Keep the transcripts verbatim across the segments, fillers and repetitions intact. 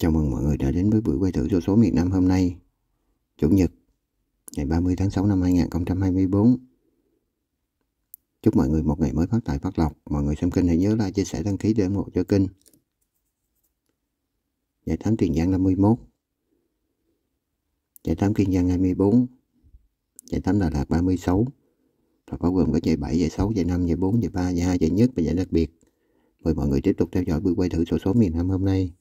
Chào mừng mọi người đã đến với buổi quay thử xổ số miền Nam hôm nay, Chủ nhật, ngày ba mươi tháng sáu năm hai nghìn không trăm hai mươi tư. Chúc mọi người một ngày mới phát tài phát lộc. Mọi người xem kênh hãy nhớ like, chia sẻ, đăng ký để ủng hộ cho kênh. Giải tám Tiền Giang năm mươi mốt, giải tám Kiên Giang hai mươi tư, giải tám Đà Lạt ba mươi sáu. Và bao gồm có giải bảy, giải sáu, giải năm, giải bốn, giải ba, giải hai, giải nhất và giải đặc biệt. Mời mọi người tiếp tục theo dõi buổi quay thử xổ số miền Nam hôm nay.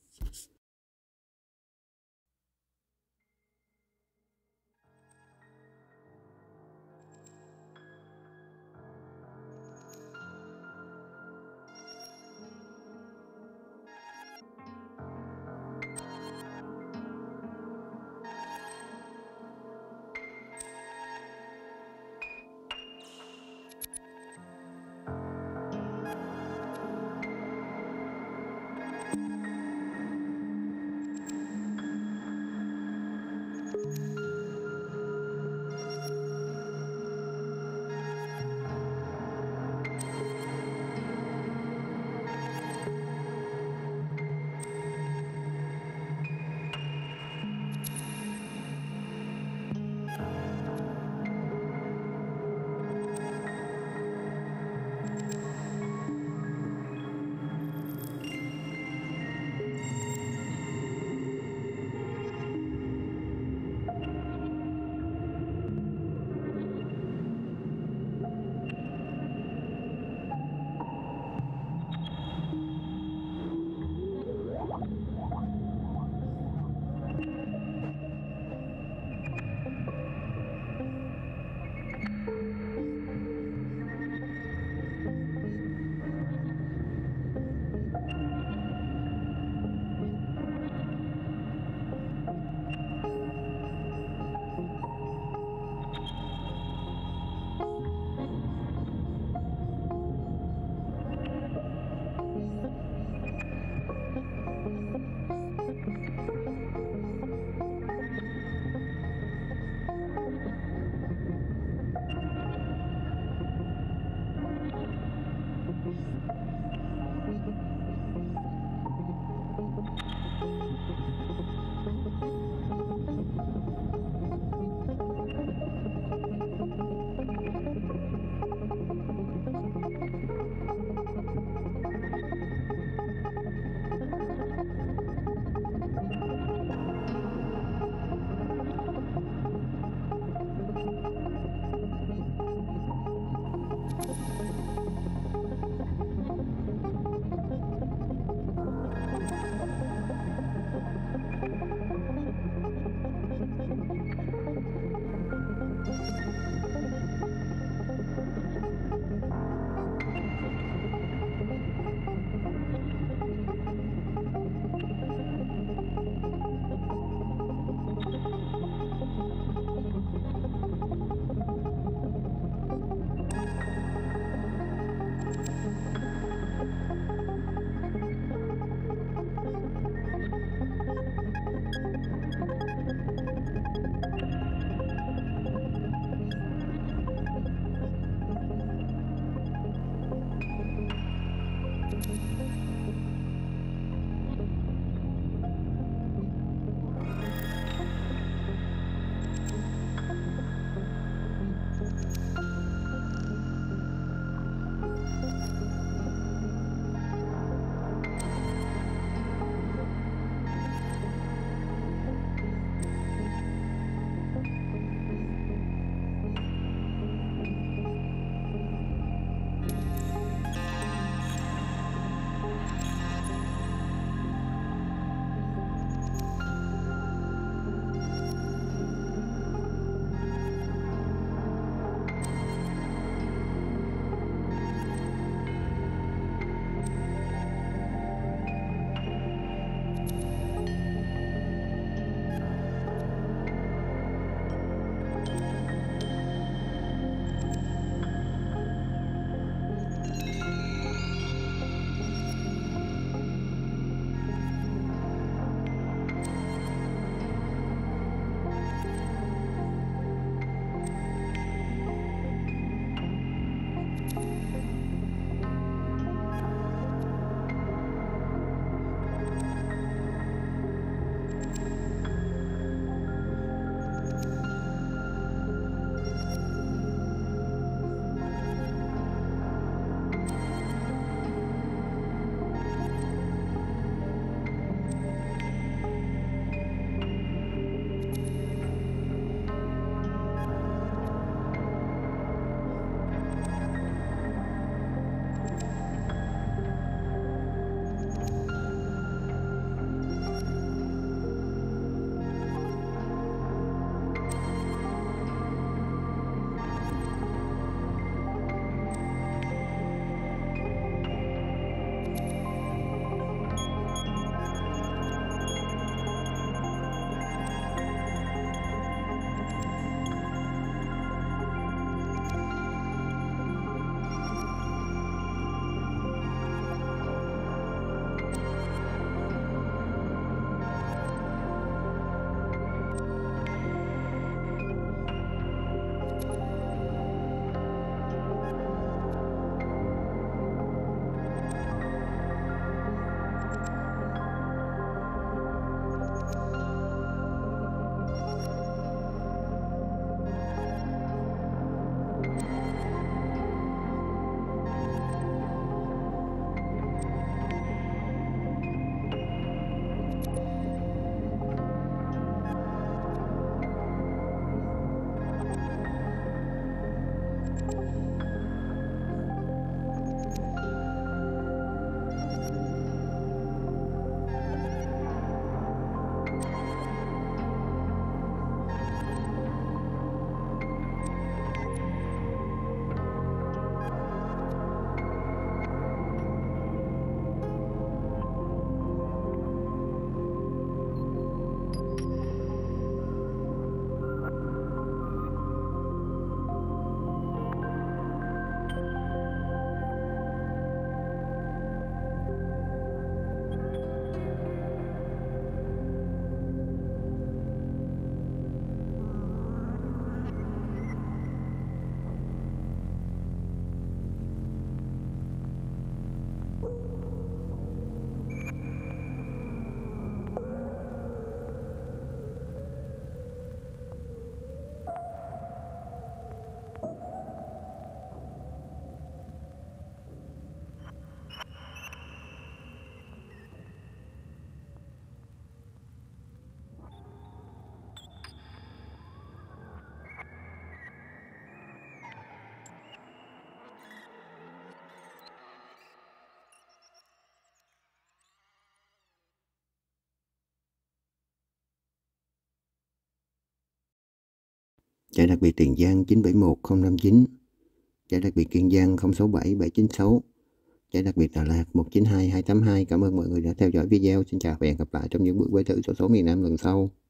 Giải đặc biệt Tiền Giang chín bảy một không năm chín. Giải đặc biệt Kiên Giang không sáu bảy bảy chín sáu. Giải đặc biệt Đà Lạt một chín hai hai tám hai. Cảm ơn mọi người đã theo dõi video. Xin chào và hẹn gặp lại trong những buổi quay thử sổ số miền Nam lần sau.